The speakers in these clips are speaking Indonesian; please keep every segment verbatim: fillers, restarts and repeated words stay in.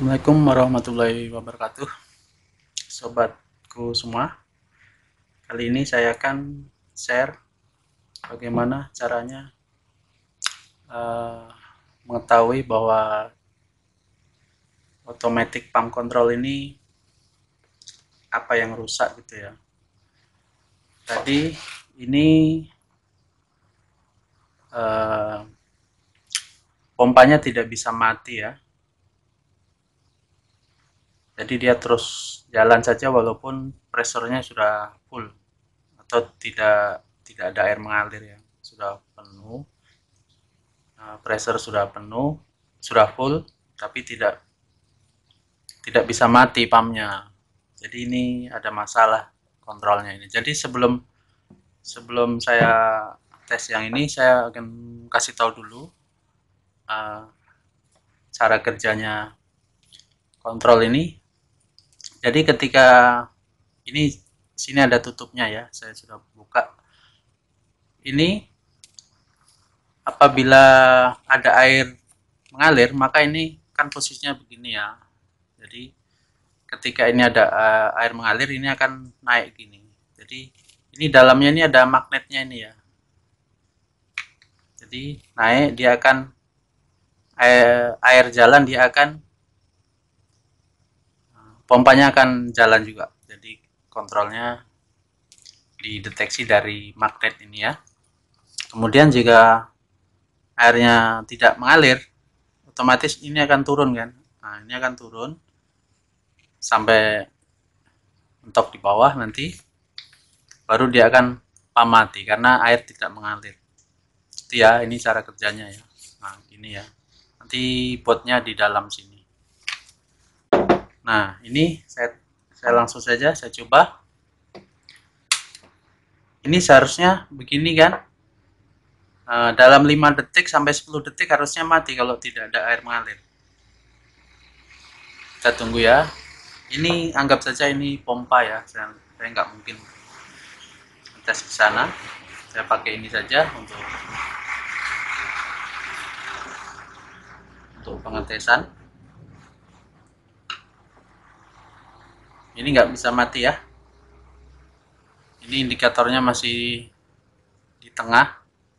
Assalamualaikum warahmatullahi wabarakatuh, sobatku semua. Kali ini saya akan share bagaimana caranya uh, mengetahui bahwa automatic pump control ini apa yang rusak gitu ya. Tadi ini uh, pompanya tidak bisa mati ya. Jadi dia terus jalan saja walaupun presernya sudah full atau tidak tidak ada air mengalir ya, sudah penuh, pressure sudah penuh, sudah full, tapi tidak tidak bisa mati pumpnya. Jadi ini ada masalah kontrolnya ini. Jadi sebelum sebelum saya tes yang ini, saya akan kasih tahu dulu uh, cara kerjanya kontrol ini. Jadi ketika ini sini ada tutupnya ya, saya sudah buka. Ini apabila ada air mengalir, maka ini kan posisinya begini ya. Jadi ketika ini ada uh, air mengalir, ini akan naik gini. Jadi ini dalamnya ini ada magnetnya ini ya. Jadi naik, dia akan air, air jalan, dia akan pompanya akan jalan juga. Jadi kontrolnya dideteksi dari magnet ini ya. Kemudian jika airnya tidak mengalir, otomatis ini akan turun kan. Nah, ini akan turun sampai mentok di bawah, nanti baru dia akan pump mati karena air tidak mengalir. Itu ya, ini cara kerjanya ya. Nah, ini ya. Nanti botnya di dalam sini. Nah, ini saya saya langsung saja saya coba. Ini seharusnya begini kan. Uh, dalam lima detik sampai sepuluh detik harusnya mati kalau tidak ada air mengalir. Kita tunggu ya. Ini anggap saja ini pompa ya. Saya, saya nggak mungkin tes ke sana. Saya pakai ini saja untuk untuk pengetesan. Ini nggak bisa mati ya. Ini indikatornya masih di tengah,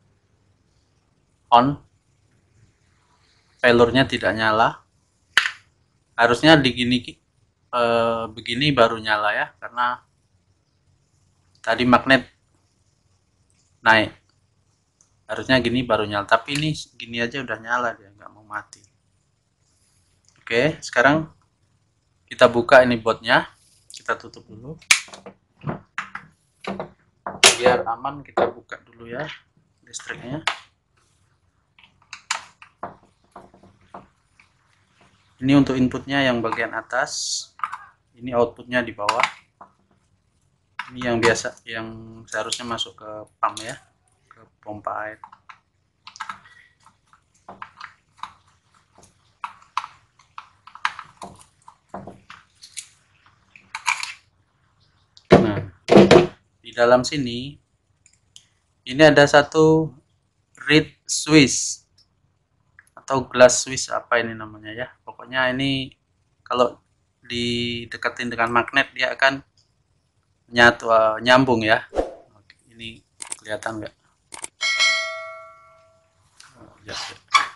on, failure-nya tidak nyala. Harusnya digini eh, begini baru nyala ya, karena tadi magnet naik. Harusnya gini baru nyala, tapi ini gini aja udah nyala, dia nggak mau mati. Oke, sekarang kita buka ini botnya, kita tutup dulu. Biar aman kita buka dulu ya listriknya. Ini untuk inputnya yang bagian atas, ini outputnya di bawah. Ini yang biasa, yang seharusnya masuk ke pump ya, ke pompa air. Nah, di dalam sini ini ada satu reed switch atau glass switch, apa ini namanya ya. Pokoknya ini kalau didekatin dengan magnet dia akan nyatu, uh, nyambung ya. Oke, ini kelihatan nggak? Oh, ya, ya.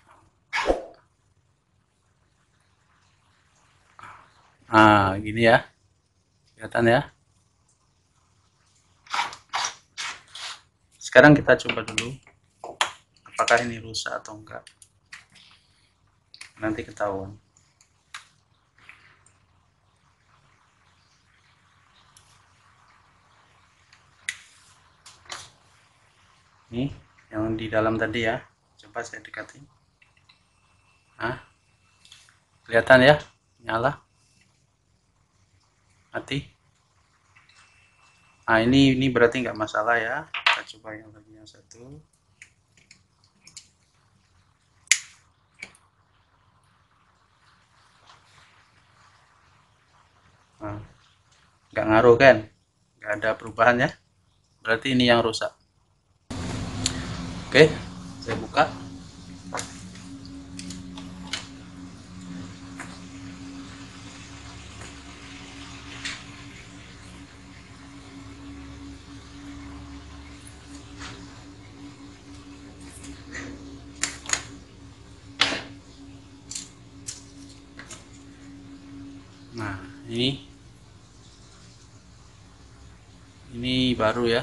Nah, gini ya, kelihatan ya. Sekarang kita coba dulu apakah ini rusak atau enggak, nanti ketahuan. Ini yang di dalam tadi ya, coba saya dekatin. Nah, kelihatan ya, nyala, mati. Nah, ini ini berarti nggak masalah ya. Kita coba yang lagi yang satu. Nah, nggak ngaruh kan, nggak ada perubahan ya, berarti ini yang rusak. Oke, saya buka. ini ini baru ya.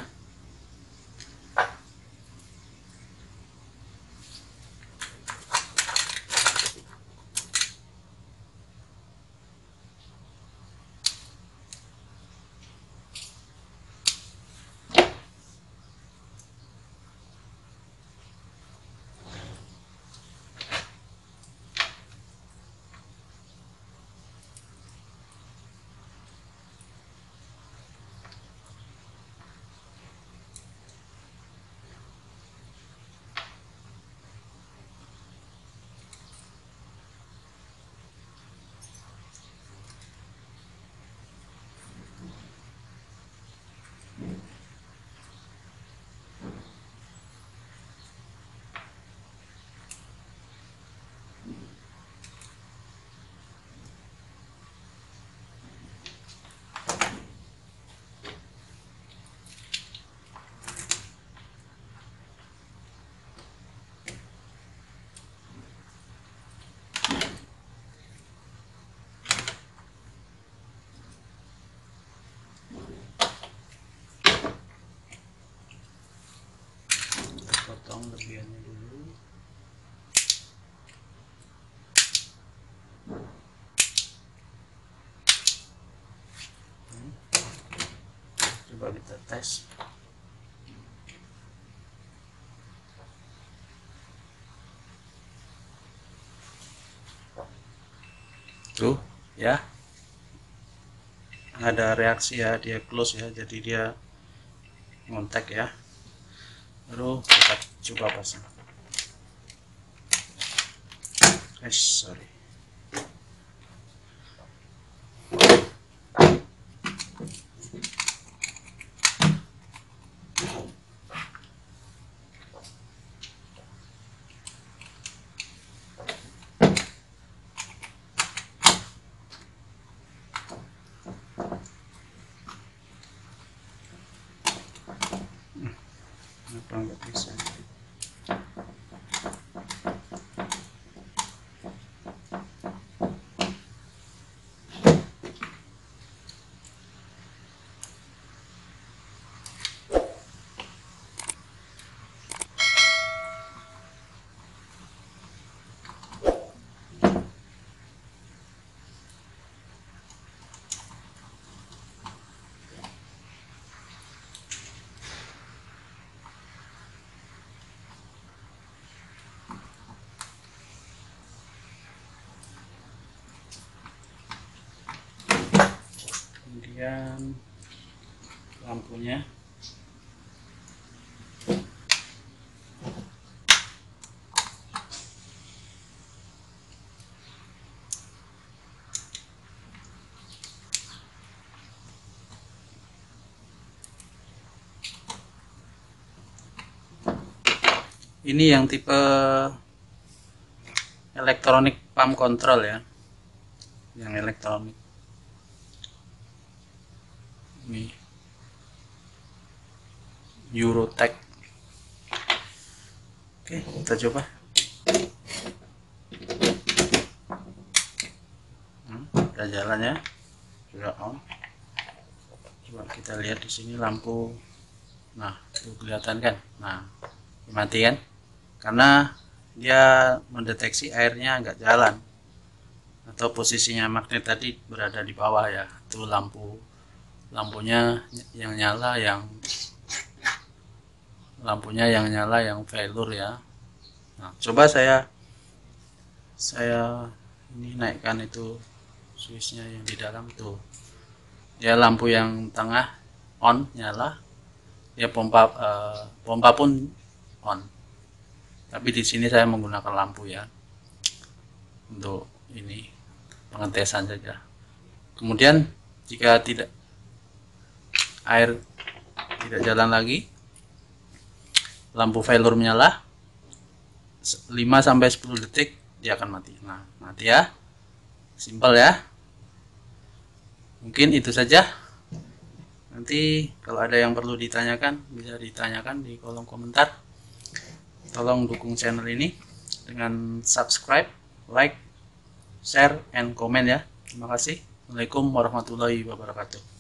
Potong lebihannya dulu. Coba kita tes. Tuh ya, ada reaksi ya, dia close ya, jadi dia ngontek ya. Baru kita coba pasang. Eh sorry. Kenapa nggak bisa? Kemudian lampunya ini yang tipe elektronik pump control ya, yang elektronik ini Eurotech. Oke, kita coba. Hmm, udah jalan ya, sudah on. Coba kita lihat di sini lampu. Nah, itu kelihatan kan? Nah, mati kan? Karena dia mendeteksi airnya nggak jalan atau posisinya magnet tadi berada di bawah ya. Itu lampu lampunya yang nyala, yang lampunya yang nyala yang failure ya. Nah, coba saya saya ini naikkan itu switchnya yang di dalam tuh. Ya, lampu yang tengah on nyala, dia pompa eh, pompa pun on. Tapi di sini saya menggunakan lampu ya untuk ini pengetesan saja. Kemudian jika tidak air tidak jalan lagi, lampu failure menyala, lima sampai sepuluh detik dia akan mati. Nah, mati ya. Simpel ya. Mungkin itu saja. Nanti kalau ada yang perlu ditanyakan, bisa ditanyakan di kolom komentar. Tolong dukung channel ini dengan subscribe, like, share, and comment ya. Terima kasih. Assalamualaikum warahmatullahi wabarakatuh.